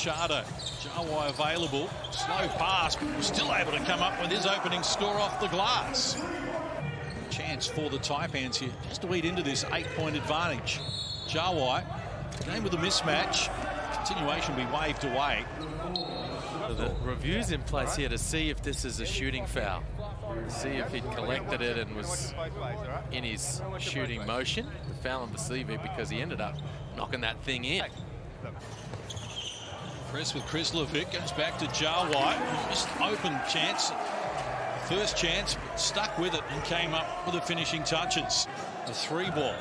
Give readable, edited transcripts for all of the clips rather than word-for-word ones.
Machado. Jawai available. Slow pass, but was still able to come up with his opening score off the glass. Chance for the Taipans here just to eat into this 8-point advantage. Jawai, game with a mismatch. Continuation be waved away. So the review's in place here to see if this is a shooting foul. See if he'd collected it and was in his shooting motion. The foul on the CV because he ended up knocking that thing in. Press with Krislovic, goes back to Jawai. Just open chance. First chance, but stuck with it and came up with the finishing touches. The 3-ball.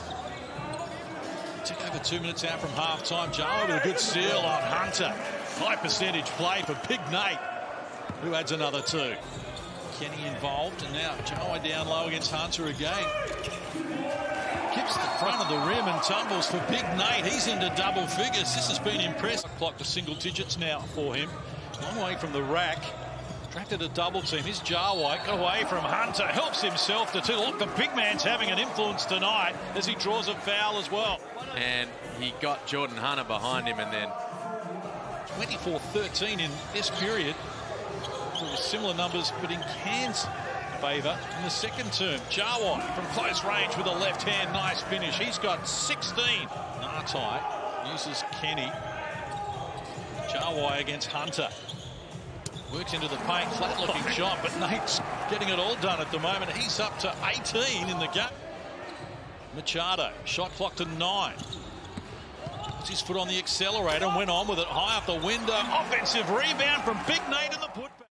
Took over 2 minutes out from half-time. Jawai with a good steal on Hunter. High percentage play for Big Nate, who adds another 2. Kenny involved, and now Jawai down low against Hunter again. Kips the front of the rim and tumbles for Big Nate. He's into double figures. This has been impressive. Clock to single digits now for him. Long way from the rack. Attracted a double team. Here's Jawai. Got away from Hunter. Helps himself to 2. Look, the big man's having an influence tonight as he draws a foul as well. And he got Jordan Hunter behind him, and then 24-13 in this period. There were similar numbers, but in Cairns' favour in the second term. Jawai from close range with a left hand. Nice finish. He's got 16. Nartai uses Kenny. Jawai against Hunter. Works into the paint. Flat looking shot, but Nate's getting it all done at the moment. He's up to 18 in the gap. Machado. Shot clock to 9. Puts his foot on the accelerator and went on with it high up the window. Offensive rebound from Big Nate in the put.